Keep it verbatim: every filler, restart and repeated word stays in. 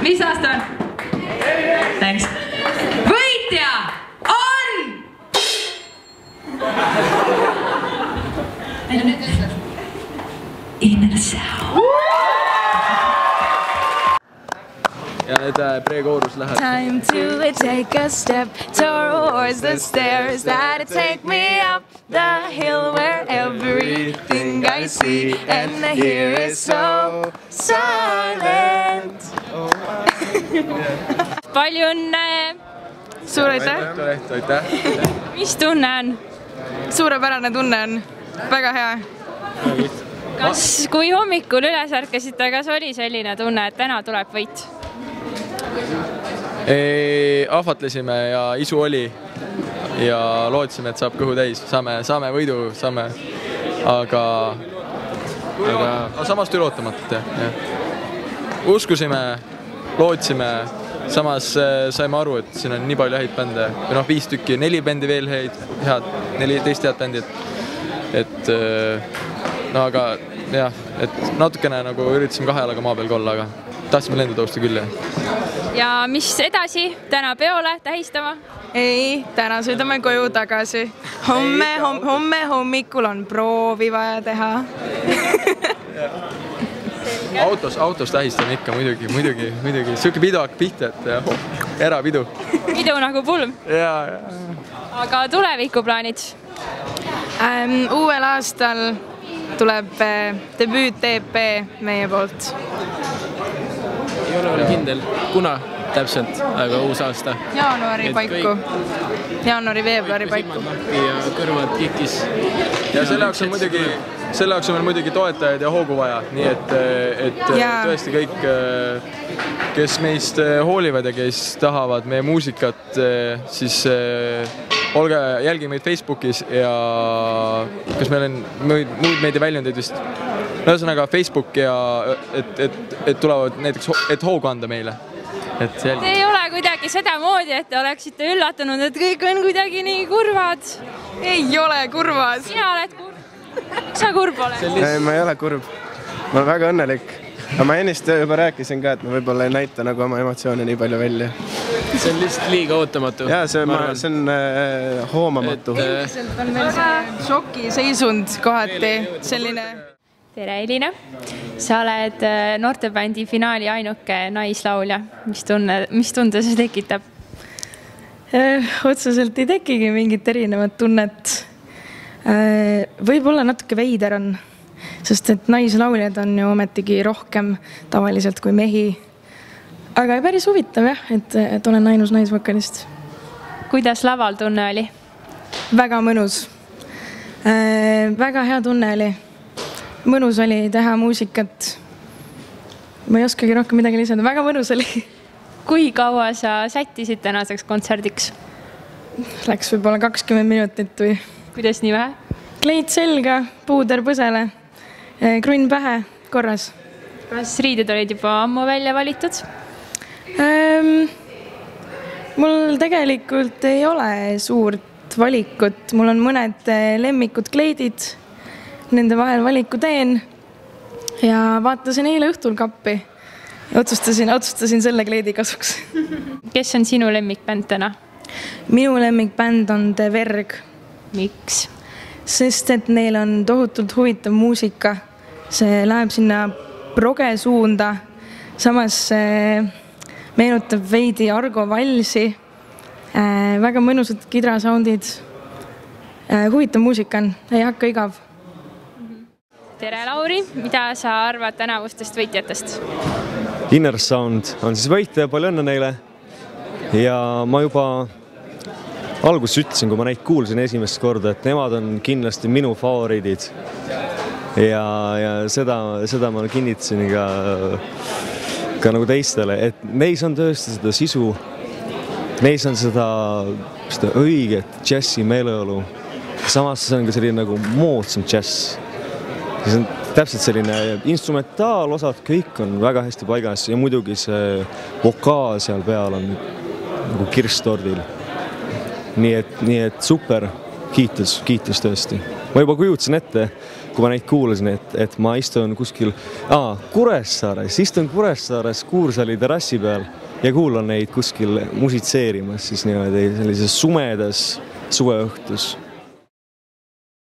mis aasta on? Thanks. Võitja on... Inner Sound. Ja nüüd pre-koorus läheb. Time to take a step towards the stairs that take me up the hill where everything I see and here is so silent. Palju õnne! Suur aitäh! Aitäh! Mis tunne on? Suurepärane tunne on. Väga hea. Kas kui hommikul üles ärkasite, kas oli selline tunne, et täna tuleb võit? Ahvatlesime ja isu oli ja lootsime, et saab kõhu täis. Saame, saame võidu, saame, aga, aga, aga samast ülootamatult. Ja. Uskusime, lootsime, samas saime aru, et siin on nii palju häid bände. Või noh, viis tükki, neli bändi veel häid, head, neli teist head bändi. Et, no aga jah, et natukene nagu üritasime kahe jalaga maa peal kolla, aga tahtsime lendu tõusta küll. Ja mis edasi? Täna peole tähistama? Ei, täna sõidame koju tagasi. Homme, hom, homme hommikul on proovi vaja teha. Autos, autos tähistame ikka muidugi, muidugi, muidugi. Siuke pidu hakkab pihta, et oh, erapidu. Pidu nagu pulm. Ja, ja. Aga tulevikuplaanid? Ähm, uuel aastal tuleb debüüt E P meie poolt. Ei ole veel kindel, kuna täpselt, aga uus aasta. Jaanuari paiku. Jaanuari-veebruari paiku. Ja kõrvad kikis. Ja selle jaoks on muidugi, selle jaoks on meil muidugi toetajaid ja hoogu vaja. Nii et, et tõesti kõik, kes meist hoolivad ja kes tahavad meie muusikat, siis olge, jälgi meid Facebookis ja kas meil on muid, muid meediaväljundeid vist. Ühesõnaga Facebook ja et, et, et tulevad näiteks, et hoogu anda meile. Et Te ei ole kuidagi seda moodi, et te oleksite üllatunud, et kõik on kuidagi nii kurvad. Ei ole kurvas. Sina oled kurb. Sa kurb oled? Ei, ma ei ole kurb. Ma olen väga õnnelik. Aga ma ennist juba rääkisin ka, et ma võib-olla ei näita nagu oma emotsioone nii palju välja. See on lihtsalt liiga ootamatu. Jaa, see, ma, see on äh, hoomamatu. Üldiselt on veel see šoki seisund kohati. Selline... Tere, Elina. Sa oled noortebändi finaali ainuke naislaulja. Mis tunne, mis tunde see tekitab? Otseselt ei tekigi mingit erinevat tunnet. Võib-olla natuke veider on, sest et naislauljad on ju ometigi rohkem tavaliselt kui mehi. Aga päris huvitav jah, et, et olen ainus naisvokalist. Kuidas laval tunne oli? Väga mõnus. Väga hea tunne oli. Mõnus oli teha muusikat. Ma ei oskagi rohkem midagi lisada. Väga mõnus oli. Kui kaua sa sättisid tänaseks kontserdiks? Läks võib-olla kakskümmend minutit või. Kuidas nii vähe? Kleit selga, puuder põsele, krunn pähe, korras. Kas riided olid juba ammu välja valitud? Ähm, mul tegelikult ei ole suurt valikut. Mul on mõned lemmikud kleidid. Nende vahel valiku teen ja vaatasin eile õhtul kappi. Otsustasin, otsustasin selle kleidi kasuks. Kes on sinu lemmikbänd täna? Minu lemmikbänd on The Verg. Miks? Sest et neil on tohutult huvitav muusika. See läheb sinna proge suunda. Samas meenutab veidi Argo Valsi. Väga mõnusad kidrasoundid. Huvitav muusika on, ei hakka igav. Tere, Lauri! Mida sa arvad tänavustest võitjatest? Inner Sound on siis võitja, palju õnne neile. Ja ma juba alguses ütlesin, kui ma neid kuulsin esimest korda, et nemad on kindlasti minu favoriidid. Ja, ja seda, seda ma kinnitasin ka, ka nagu teistele, et neis on tõesti seda sisu, neis on seda, seda õiget džässi meeleolu. Samas see on ka selline nagu moodsam džäss. See on täpselt selline instrumentaalosad, kõik on väga hästi paigas ja muidugi see vokaal seal peal on nagu kirstordil. Nii et, nii et super, kiitus, kiitus tõesti. Ma juba kujutasin ette, kui ma neid kuulasin, et, et ma istun kuskil aa, Kuressaares, istun Kuressaares Kuursaali terrassi peal ja kuulan neid kuskil musitseerimas siis niimoodi sellises sumedas suveõhtus.